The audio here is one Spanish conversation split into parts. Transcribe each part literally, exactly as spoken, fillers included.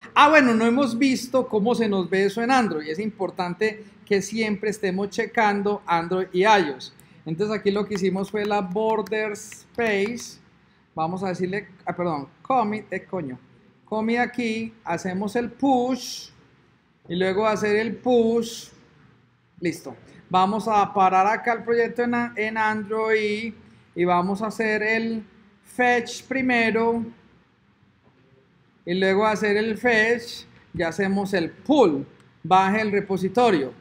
Ah, bueno, no hemos visto cómo se nos ve eso en Android. Es importante que siempre estemos checando Android y iOS. Entonces aquí lo que hicimos fue la border space. Vamos a decirle, ah, perdón, commit, eh, coño. Commit aquí, hacemos el push y luego hacer el push. Listo. Vamos a parar acá el proyecto en, en Android y vamos a hacer el fetch primero. Y luego hacer el fetch, ya hacemos el pull, baje el repositorio.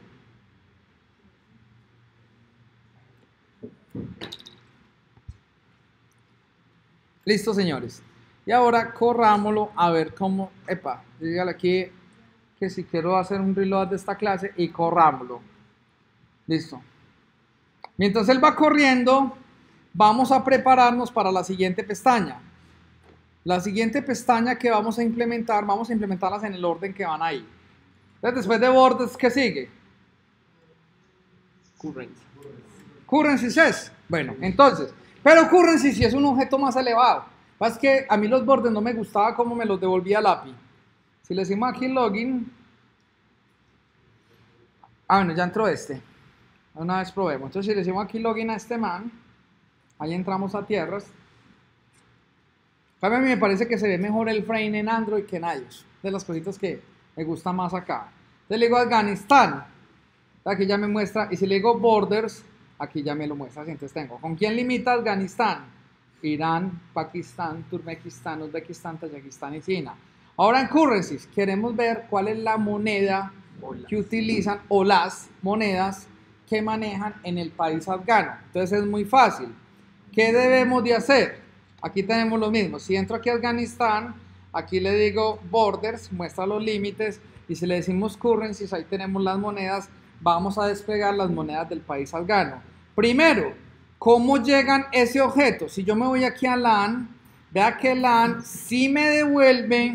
Listo, señores. Y ahora corrámoslo a ver cómo, epa, dígale aquí que si quiero hacer un reload de esta clase y corrámoslo. Listo. Mientras él va corriendo, vamos a prepararnos para la siguiente pestaña. La siguiente pestaña que vamos a implementar, vamos a implementarlas en el orden que van ahí. Entonces, después de borders, ¿qué sigue? Currency. Currencies es. Bueno, entonces, pero currency sí es un objeto más elevado. Es que a mí los borders no me gustaba cómo me los devolvía el A P I. Si le decimos aquí login. Ah, bueno, ya entró este. Una vez probemos. Entonces, si le decimos aquí login a este man, ahí entramos a tierras. A mí me parece que se ve mejor el frame en Android que en iOS. De las cositas que me gusta más acá. Entonces le digo Afganistán. Aquí ya me muestra. Y si le digo borders, aquí ya me lo muestra. Entonces tengo. ¿Con quién limita Afganistán? Irán, Pakistán, Turkmenistán, Uzbekistán, Tayikistán y China. Ahora en currencies, queremos ver cuál es la moneda que utilizan o las monedas que manejan en el país afgano. Entonces es muy fácil. ¿Qué debemos de hacer? Aquí tenemos lo mismo. Si entro aquí a Afganistán, aquí le digo borders, muestra los límites. Y si le decimos currencies, ahí tenemos las monedas. Vamos a desplegar las monedas del país afgano. Primero, ¿cómo llegan ese objeto? Si yo me voy aquí a LAN, vea que LAN sí me devuelve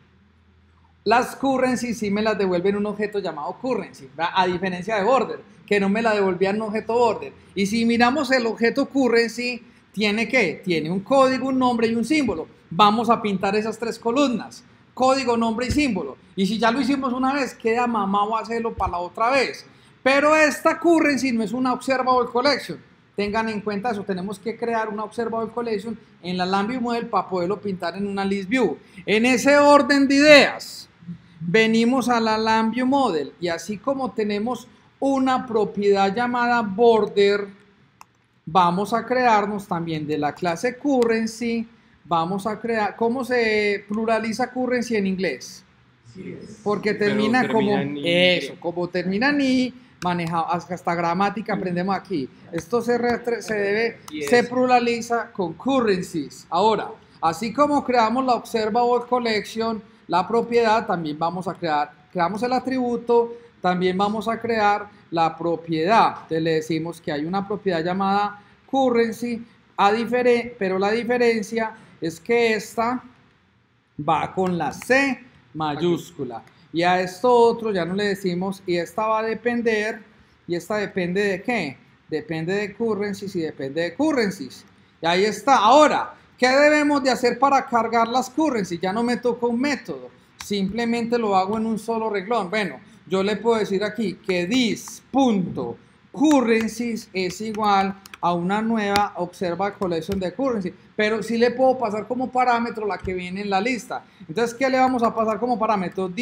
las currencies, sí me las devuelve en un objeto llamado currency, ¿verdad? A diferencia de border, que no me la devolvía en un objeto border. Y si miramos el objeto currency, ¿tiene qué? Tiene un código, un nombre y un símbolo. Vamos a pintar esas tres columnas. Código, nombre y símbolo. Y si ya lo hicimos una vez, queda mamado hacerlo para la otra vez. Pero esta currency no es una observable collection. Tengan en cuenta eso. Tenemos que crear una observable collection en la LangView Model para poderlo pintar en una list view. En ese orden de ideas, venimos a la LangView Model y así como tenemos una propiedad llamada border, vamos a crearnos también de la clase currency. Vamos a crear, ¿cómo se pluraliza currency en inglés? Sí, Porque termina, termina como, en i. eso, como termina en i, manejado, hasta gramática aprendemos aquí. Esto se, re, se debe, Yes. se pluraliza con currencies. Ahora, así como creamos la observable collection, la propiedad, también vamos a crear, creamos el atributo, también vamos a crear la propiedad. Entonces le decimos que hay una propiedad llamada currency, a diferen, pero la diferencia es que esta va con la C mayúscula. Y a esto otro ya no le decimos, y esta va a depender, y esta depende de qué? Depende de currencies y depende de currencies. Y ahí está. Ahora, ¿qué debemos de hacer para cargar las currencies? Ya no me toca un método, simplemente lo hago en un solo reglón. Bueno, yo le puedo decir aquí que this.currencies es igual a una nueva observa collection de currency, pero sí le puedo pasar como parámetro la que viene en la lista. Entonces, ¿qué le vamos a pasar como parámetro?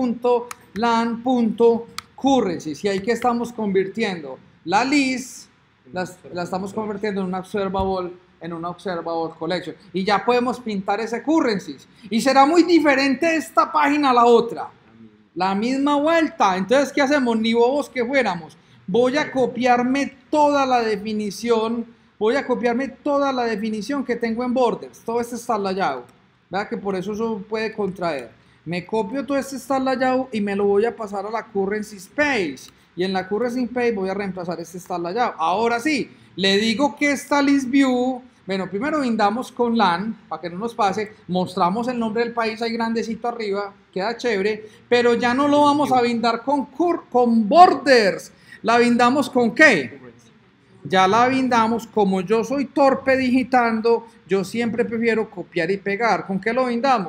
This.lan.currencies, y ahí que estamos convirtiendo la list, la, la estamos convirtiendo en una observable, en una observable collection, y ya podemos pintar ese currencies, y será muy diferente esta página a la otra, la misma vuelta. Entonces, ¿qué hacemos? Ni bobos que fuéramos. Voy a copiarme toda la definición, voy a copiarme toda la definición que tengo en borders. Todo este está layado, ¿verdad? Que por eso eso puede contraer. Me copio todo este está layado y me lo voy a pasar a la currency space. Y en la currency space voy a reemplazar este está layado. Ahora sí, le digo que esta list view, bueno, primero bindamos con LAN, para que no nos pase, mostramos el nombre del país ahí grandecito arriba, queda chévere, pero ya no lo vamos a bindar con, cur con borders. ¿La bindamos con qué? Ya la bindamos. Como yo soy torpe digitando, yo siempre prefiero copiar y pegar. ¿Con qué lo bindamos?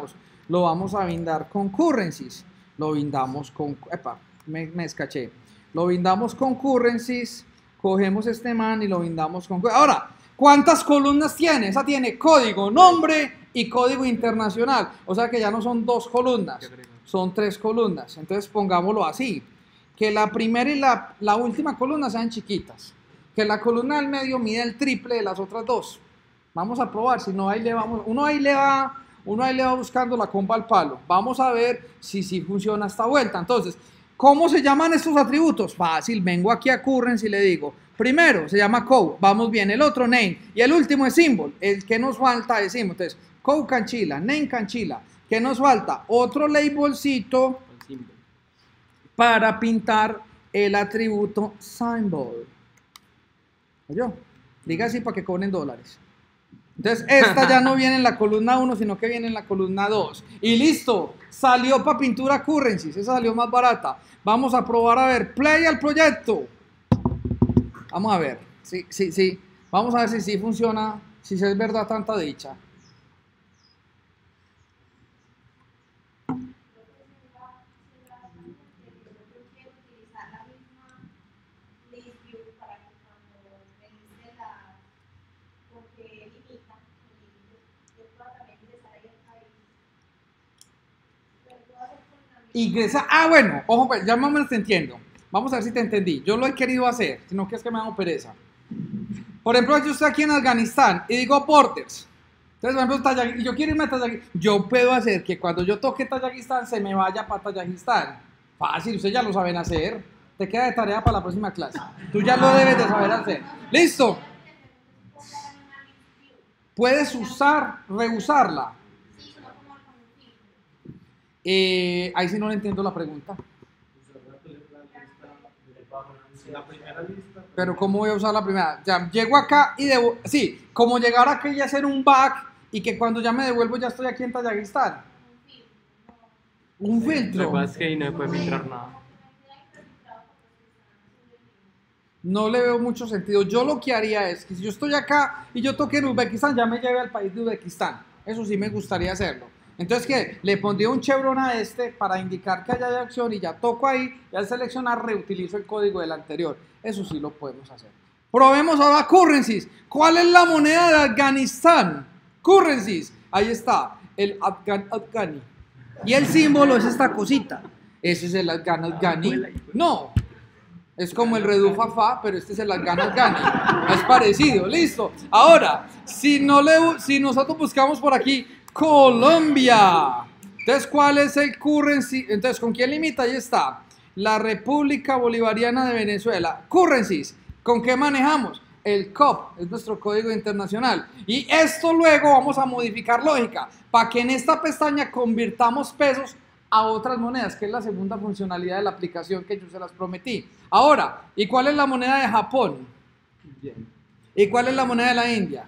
lo vamos a bindar con currencies. Lo bindamos con, epa, me, me escaché. Lo bindamos con currencies, cogemos este man y lo bindamos con... Ahora, ¿cuántas columnas tiene? Esa tiene código, nombre y código internacional. O sea que ya no son dos columnas, son tres columnas. Entonces pongámoslo así, que la primera y la, la última columna sean chiquitas, que la columna del medio mide el triple de las otras dos. Vamos a probar, si no ahí le vamos, uno ahí le va... Uno ahí le va buscando la comba al palo. Vamos a ver si sí funciona esta vuelta. Entonces, ¿cómo se llaman estos atributos? Fácil, vengo aquí a currency y le digo, primero se llama code, vamos bien, el otro name, y el último es symbol, el que nos falta es symbol. Entonces, code canchila, name canchila, ¿qué nos falta? Otro labelcito para pintar el atributo symbol. ¿Oyó? Diga así para que cobren dólares. Entonces, esta ya no viene en la columna uno, sino que viene en la columna dos. Y listo, salió para pintura currencies, esa salió más barata. Vamos a probar a ver, play al proyecto. Vamos a ver, sí, sí, sí. Vamos a ver si sí funciona, si es verdad tanta dicha. Ingresa, ah bueno, ojo pues, ya más o menos te entiendo. Vamos a ver si te entendí. Yo lo he querido hacer, sino que es que me hago pereza. Por ejemplo, yo estoy aquí en Afganistán y digo borders. Entonces, por ejemplo, yo quiero irme a Tayikistán. Yo puedo hacer que cuando yo toque Tayikistán se me vaya para Tayikistán. Fácil, ustedes ya lo saben hacer. Te queda de tarea para la próxima clase. Tú ya lo debes de saber hacer. ¿Listo? Puedes usar, reusarla. Eh, ahí sí no le entiendo la pregunta. Pero ¿cómo voy a usar la primera? Ya llego acá y debo... Sí, como llegar acá y hacer un back y que cuando ya me devuelvo ya estoy aquí en Tayikistán. Un filtro. Lo que pasa es que ahí no se puede filtrar nada. No le veo mucho sentido. Yo lo que haría es que si yo estoy acá y yo toque en Uzbekistán, ya me lleve al país de Uzbekistán. Eso sí me gustaría hacerlo. Entonces, ¿qué? Le pondría un chevron a este para indicar que haya acción y ya toco ahí y al seleccionar reutilizo el código del anterior. Eso sí lo podemos hacer. Probemos ahora currencies. ¿Cuál es la moneda de Afganistán? Currencies. Ahí está, el Afgan Afghani. Y el símbolo es esta cosita. ¿Ese es el Afgan Afghani? No. Es como el Redufafa, pero este es el Afgan Afghani. Es parecido, listo. Ahora, si, no le, si nosotros buscamos por aquí Colombia. Entonces, ¿cuál es el currency? Entonces, ¿con quién limita? Ahí está. La República Bolivariana de Venezuela. Currencies. ¿Con qué manejamos? El C O P, es nuestro código internacional. Y esto luego vamos a modificar lógica para que en esta pestaña convirtamos pesos a otras monedas, que es la segunda funcionalidad de la aplicación que yo se las prometí. Ahora, ¿y cuál es la moneda de Japón? ¿Y cuál es la moneda de la India?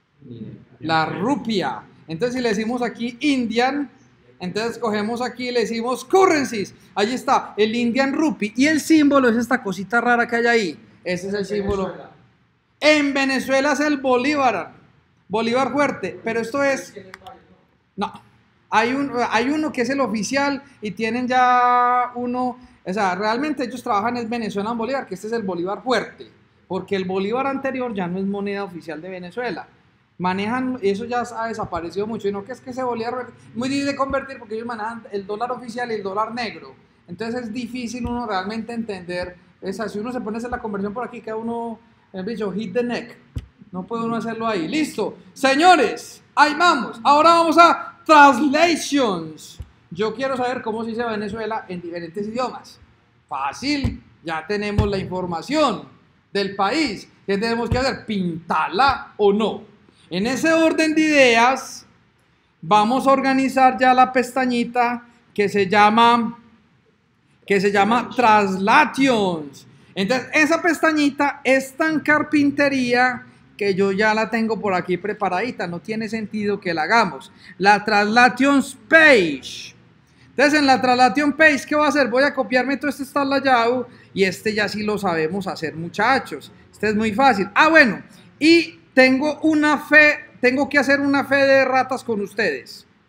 La rupia. Entonces, si le decimos aquí Indian, entonces cogemos aquí y le decimos currencies. Allí está, el Indian Rupee. Y el símbolo es esta cosita rara que hay ahí. Ese es el símbolo. Venezuela. En Venezuela es el Bolívar. Bolívar fuerte. Pero esto es... No. Hay, un, hay uno que es el oficial y tienen ya uno... O sea, realmente ellos trabajan en Venezuela en Bolívar, que este es el Bolívar fuerte. Porque el Bolívar anterior ya no es moneda oficial de Venezuela. Manejan, eso ya ha desaparecido mucho, y no que es que ese bolívar es muy difícil de convertir porque ellos manejan el dólar oficial y el dólar negro, entonces es difícil uno realmente entender, esa, si uno se pone a hacer la conversión por aquí, queda uno, el bicho, hit the neck, no puede uno hacerlo ahí, listo, señores, ahí vamos, ahora vamos a translations, yo quiero saber cómo se dice Venezuela en diferentes idiomas, fácil, ya tenemos la información del país, ¿qué tenemos que hacer? ¿Pintarla o no? En ese orden de ideas, vamos a organizar ya la pestañita que se llama, que se llama Translations. Entonces, esa pestañita es tan carpintería que yo ya la tengo por aquí preparadita. No tiene sentido que la hagamos. La Translations Page. Entonces, en la Translation Page, ¿qué voy a hacer? Voy a copiarme todo este Starlayau y este ya sí lo sabemos hacer, muchachos. Este es muy fácil. Ah, bueno, y... Tengo una fe, tengo que hacer una fe de ratas con ustedes.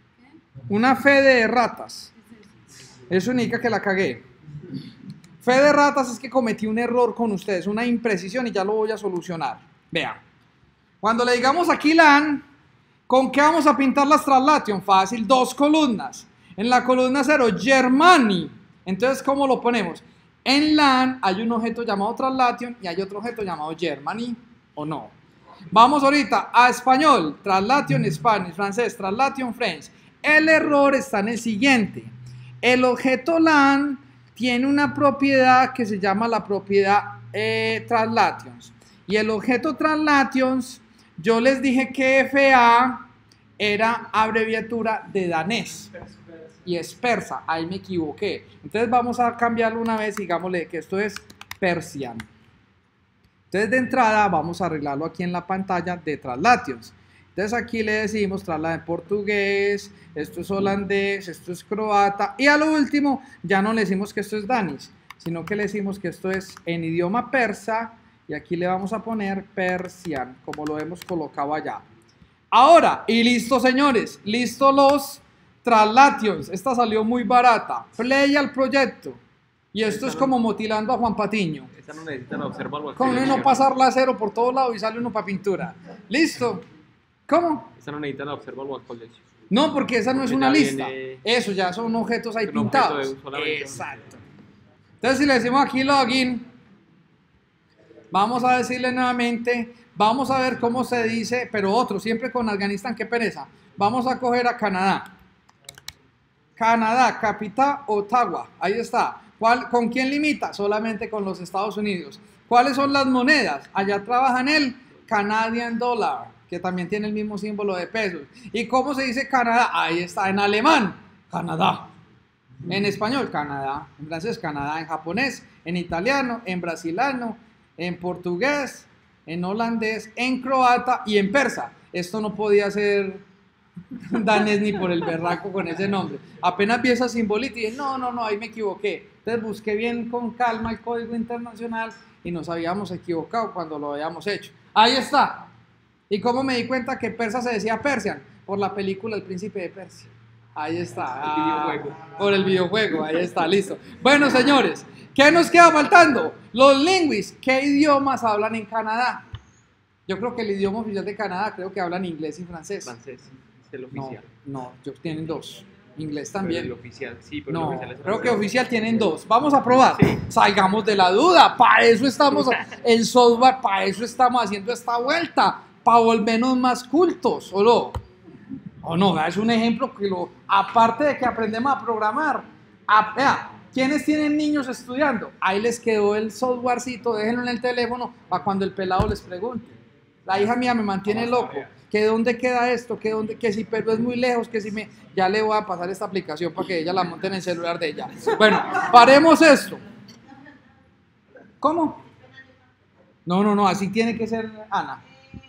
Una fe de ratas. Eso indica que la cagué. Fe de ratas es que cometí un error con ustedes, una imprecisión y ya lo voy a solucionar. Vean. Cuando le digamos aquí LAN, ¿con qué vamos a pintar las translation? Fácil, dos columnas. En la columna cero, Germany. Entonces, ¿cómo lo ponemos? En LAN hay un objeto llamado translation y hay otro objeto llamado Germany, ¿o no? Vamos ahorita a español, translation Spanish, francés, translation French. El error está en el siguiente. El objeto LAN tiene una propiedad que se llama la propiedad eh, translations. Y el objeto translations, yo les dije que F A era abreviatura de danés y es persa, ahí me equivoqué. Entonces vamos a cambiarlo una vez, digámosle que esto es Persian. Entonces de entrada vamos a arreglarlo aquí en la pantalla de translations. Entonces aquí le decimos traslada en portugués, esto es holandés, esto es croata y a lo último ya no le decimos que esto es danish, sino que le decimos que esto es en idioma persa y aquí le vamos a poner Persian, como lo hemos colocado allá. Ahora, y listo señores, listo los translations, esta salió muy barata, play al proyecto y esto es como motilando a Juan Patiño. Esta no necesitan observarlo. Con uno pasarla a cero por todos lados y sale uno para pintura. ¿Listo? ¿Cómo? Esta no necesitan observarlo al colegio. No, porque esa no es Porque una ya lista. viene- Eso ya son objetos ahí un objeto pintados. de un solamente. Exacto. Entonces, si le decimos aquí login, vamos a decirle nuevamente, vamos a ver cómo se dice, pero otro, siempre con Afganistán, qué pereza. Vamos a coger a Canadá. Canadá, capital Ottawa. Ahí está. ¿Cuál, ¿Con quién limita? Solamente con los Estados Unidos. ¿Cuáles son las monedas? Allá trabajan el Canadian Dollar, que también tiene el mismo símbolo de pesos. ¿Y cómo se dice Canadá? Ahí está, en alemán, Canadá. En español, Canadá. En francés, Canadá. En japonés, en italiano, en brasilano, en portugués, en holandés, en croata y en persa. Esto no podía ser danés ni por el berraco con ese nombre. Apenas vi esa simbolita y dije, no, no, no, ahí me equivoqué. Entonces busqué bien con calma el código internacional y nos habíamos equivocado cuando lo habíamos hecho. Ahí está. ¿Y cómo me di cuenta que persa se decía Persian? Por la película El Príncipe de Persia. Ahí está. El videojuego. Ah, por el videojuego, ahí está, listo. Bueno, señores, ¿qué nos queda faltando? Los lingüis. ¿Qué idiomas hablan en Canadá? Yo creo que el idioma oficial de Canadá, creo que hablan inglés y francés. Francés, es el No, oficial. no, yo- tienen dos. Inglés Pero también. el oficial, sí, pero el No, oficial es creo que francés. oficial tienen dos. Vamos a probar. Sí. Salgamos de la duda. Para eso estamos, el software, para eso estamos haciendo esta vuelta. Para volvernos más cultos, ¿o no? ¿O no? Es un ejemplo que lo, aparte de que aprendemos a programar, a, vea, ¿quiénes tienen niños estudiando? Ahí les quedó el softwarecito, déjenlo en el teléfono para cuando el pelado les pregunte. La hija mía me mantiene loco. ¿Que dónde queda esto? ¿Que dónde? Que si pero es muy lejos, que si me... Ya le voy a pasar esta aplicación para que ella la monte en el celular de ella. Bueno, paremos esto. ¿Cómo? No, no, no, así tiene que ser, Ana.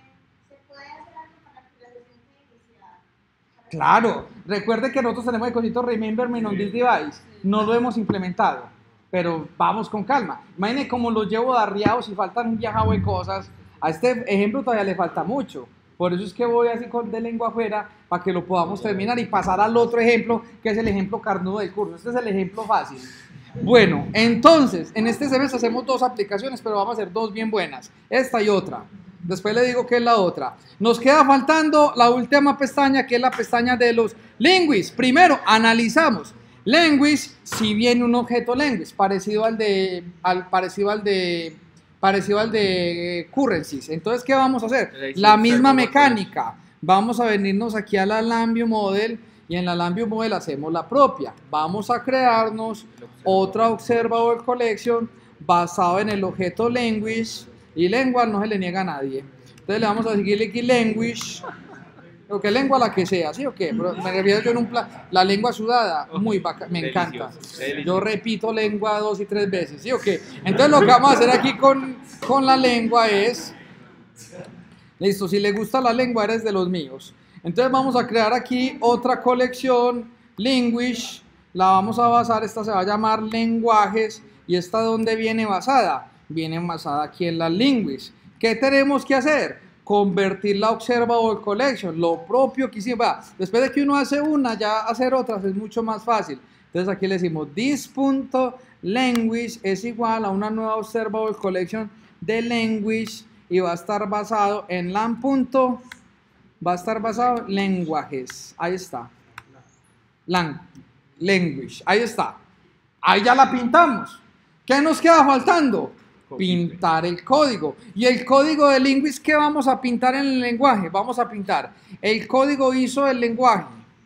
Claro, recuerde que nosotros tenemos el cosito Remember Me on this device. No lo hemos implementado, pero vamos con calma. Imaginen cómo los llevo arriados y faltan un viajado de cosas. A este ejemplo todavía le falta mucho. Por eso es que voy así con de lengua afuera para que lo podamos terminar y pasar al otro ejemplo, que es el ejemplo carnudo del curso. Este es el ejemplo fácil. Bueno, entonces, en este semestre hacemos dos aplicaciones, pero vamos a hacer dos bien buenas. Esta y otra. Después le digo qué es la otra. Nos queda faltando la última pestaña, que es la pestaña de los linguis. Primero, analizamos. Language, si viene un objeto language, parecido al de, al, parecido al de, parecido al de eh, currencies. Entonces, ¿qué vamos a hacer? La misma mecánica. Vamos a venirnos aquí a la Lambio Model y en la Lambio Model hacemos la propia. Vamos a crearnos otra Observable Collection basado en el objeto language. Y lengua no se le niega a nadie. Entonces le vamos a seguirle aquí language. O que lengua la que sea, ¿sí o qué? Pero me refiero yo en un plan. La lengua sudada, muy bacana, me encanta. Yo repito lengua dos y tres veces, ¿sí o qué? Entonces lo que vamos a hacer aquí con, con la lengua es. Listo, si le gusta la lengua, eres de los míos. Entonces vamos a crear aquí otra colección, language. La vamos a basar, esta se va a llamar lenguajes. ¿Y esta dónde viene basada? Viene basada aquí en las linguis. ¿Qué tenemos que hacer? convertirla a Observable Collection, lo propio que hicimos. Vea, después de que uno hace una, ya hacer otras es mucho más fácil. Entonces aquí le decimos this.language es igual a una nueva Observable Collection de language y va a estar basado en lan. Va a estar basado en lenguajes. Ahí está. Lang, language. Ahí está. Ahí ya la pintamos. ¿Qué nos queda faltando? Pintar el código. ¿Y el código de Linguist qué vamos a pintar en el lenguaje? Vamos a pintar el código I S O del lenguaje,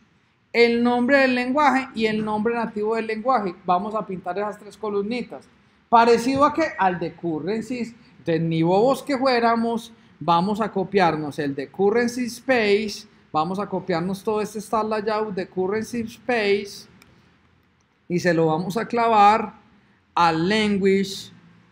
el nombre del lenguaje y el nombre nativo del lenguaje. Vamos a pintar esas tres columnitas. Parecido a que al de currencies. Entonces, ni bobos que fuéramos, vamos a copiarnos el de currency space. Vamos a copiarnos todo este style layout de currency space y se lo vamos a clavar al language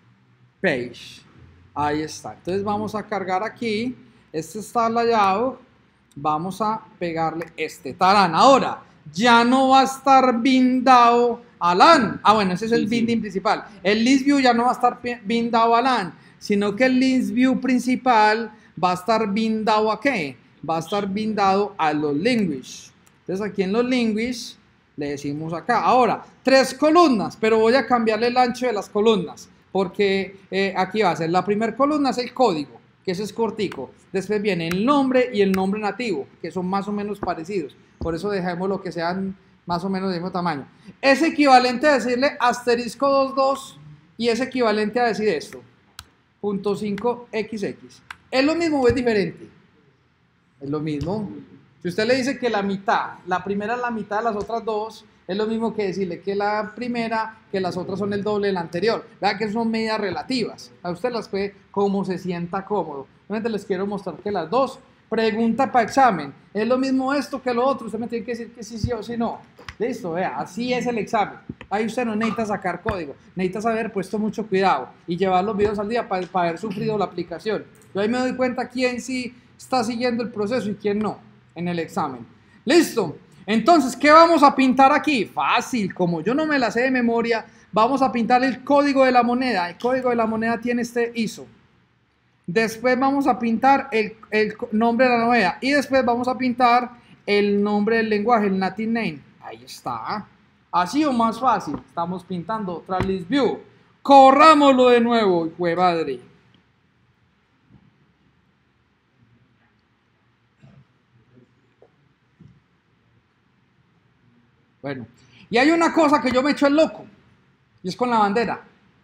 page. Ahí está. Entonces vamos a cargar aquí este style layout. Vamos a pegarle este tarán. Ahora ya no va a estar bindado a LAN. Ah, bueno, ese es el sí, binding sí. principal. El list view ya no va a estar bindado a LAN, sino que el list view principal va a estar bindado a ¿qué? Va a estar bindado a los language. Entonces aquí en los language le decimos acá. Ahora, tres columnas, pero voy a cambiarle el ancho de las columnas, porque eh, aquí va a ser la primera columna es el código, que ese es cortico. Después viene el nombre y el nombre nativo, que son más o menos parecidos. Por eso dejemos lo que sean más o menos del mismo tamaño. Es equivalente a decirle asterisco dos dos y es equivalente a decir esto, punto cinco equis equis. ¿Es lo mismo o es diferente? Es lo mismo. Si usted le dice que la mitad, la primera es la mitad de las otras dos, es lo mismo que decirle que la primera, que las otras son el doble de la anterior. Vean que son medidas relativas. A usted las puede como se sienta cómodo. Realmente les quiero mostrar que las dos, pregunta para examen, es lo mismo esto que lo otro. Usted me tiene que decir que sí, sí o sí no. Listo, vea, así es el examen. Ahí usted no necesita sacar código, necesita haber puesto mucho cuidado y llevar los videos al día para, para haber sufrido la aplicación. Yo ahí me doy cuenta quién sí está siguiendo el proceso y quién no en el examen. Listo. Entonces, ¿qué vamos a pintar aquí? Fácil, como yo no me la sé de memoria, vamos a pintar el código de la moneda. El código de la moneda tiene este I S O. Después vamos a pintar el, el nombre de la moneda y después vamos a pintar el nombre del lenguaje, el native name. Ahí está. Así o más fácil. Estamos pintando otra list view. Corrámoslo de nuevo, hijo de madre. Bueno, y hay una cosa que yo me echo el loco, y es con la bandera.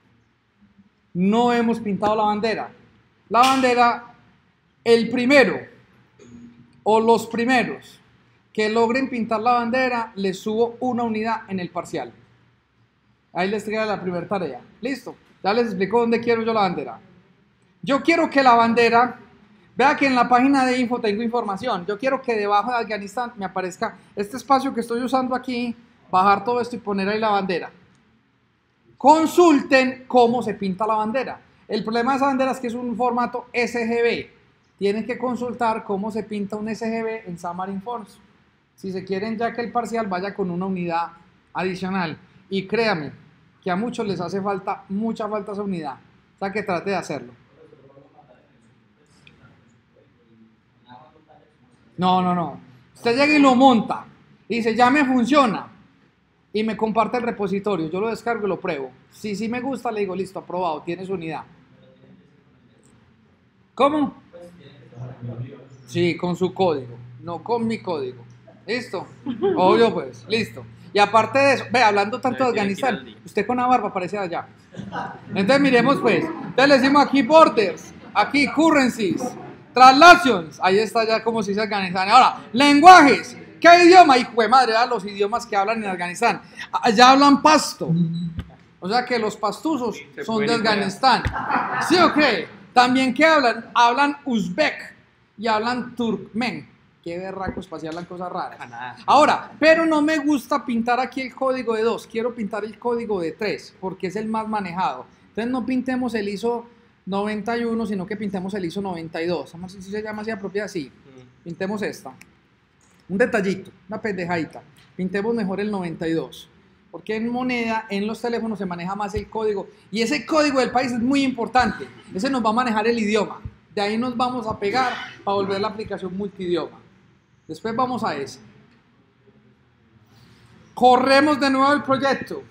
No hemos pintado la bandera. La bandera, el primero, o los primeros, que logren pintar la bandera, les subo una unidad en el parcial. Ahí les traigo la primera tarea. Listo, ya les explico dónde quiero yo la bandera. Yo quiero que la bandera... Vea que en la página de info tengo información. Yo quiero que debajo de Afganistán me aparezca este espacio que estoy usando aquí, bajar todo esto y poner ahí la bandera. Consulten cómo se pinta la bandera. El problema de esa bandera es que es un formato S G B. Tienen que consultar cómo se pinta un S G B en Xamarin Forms. Si se quieren ya que el parcial vaya con una unidad adicional. Y créanme que a muchos les hace falta, mucha falta esa unidad. O sea que trate de hacerlo. No, no, no. Usted llega y lo monta y dice, ya me funciona. Y me comparte el repositorio. Yo lo descargo y lo pruebo. Si sí me gusta, le digo, listo, aprobado, tienes unidad. ¿Cómo? Sí, con su código, no con mi código. ¿Listo? Obvio, pues, listo. Y aparte de eso, ve, hablando tanto de Afganistán, usted con la barba parece allá. Entonces miremos, pues. Entonces le decimos aquí borders, aquí currencies. Translations, ahí está ya como si se Afganistán. Ahora, lenguajes, ¿qué idioma? Hijo de madre, ¿verdad? Los idiomas que hablan en Afganistán. Allá hablan pasto. O sea que los pastusos se son de Afganistán. ¿Sí o qué? También ¿qué hablan? Hablan uzbek y hablan turkmen. Qué berracos, pues, hablan cosas raras. Ahora, pero no me gusta pintar aquí el código de dos. Quiero pintar el código de tres, porque es el más manejado. Entonces no pintemos el I S O noventa y uno, sino que pintemos el I S O noventa y dos. Vamos a ver si se llama así apropiada, así. Pintemos esta. Un detallito, una pendejadita. Pintemos mejor el noventa y dos. Porque en moneda, en los teléfonos se maneja más el código. Y ese código del país es muy importante. Ese nos va a manejar el idioma. De ahí nos vamos a pegar para volver la aplicación multidioma. Después vamos a ese. Corremos de nuevo el proyecto.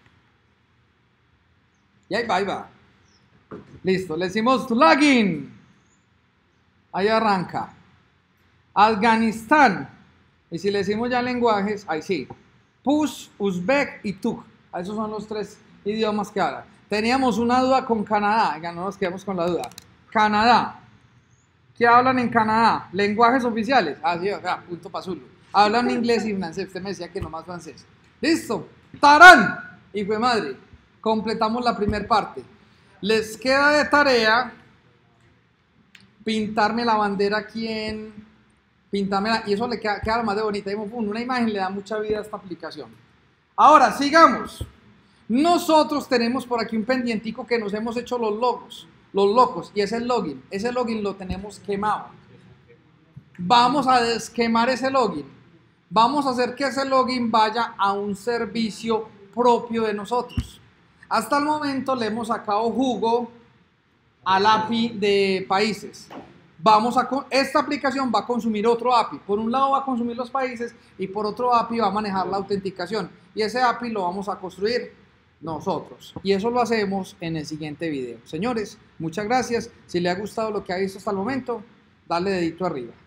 Y ahí va, ahí va. Listo, le decimos login. Ahí arranca. Afganistán. Y si le decimos ya lenguajes, ahí sí. Push, Uzbek y Tuk. Esos son los tres idiomas que hablan. Teníamos una duda con Canadá. Ya no nos quedamos con la duda. Canadá. ¿Qué hablan en Canadá? Lenguajes oficiales. Ah, sí, acá, punto para Zulu. Hablan inglés y francés. Usted me decía que no más francés. Listo. ¡Tarán! Hijo de madre. Completamos la primera parte. Les queda de tarea pintarme la bandera aquí en... Pintármela, y eso le queda, queda más de bonita. Una imagen le da mucha vida a esta aplicación. Ahora, sigamos. Nosotros tenemos por aquí un pendientico que nos hemos hecho los logos, los locos, y es el login. Ese login lo tenemos quemado. Vamos a desquemar ese login. Vamos a hacer que ese login vaya a un servicio propio de nosotros. Hasta el momento le hemos sacado jugo al A P I de países. Vamos a, esta aplicación va a consumir otro A P I. Por un lado va a consumir los países y por otro A P I va a manejar la autenticación. Y ese A P I lo vamos a construir nosotros. Y eso lo hacemos en el siguiente video. Señores, muchas gracias. Si le ha gustado lo que ha visto hasta el momento, dale dedito arriba.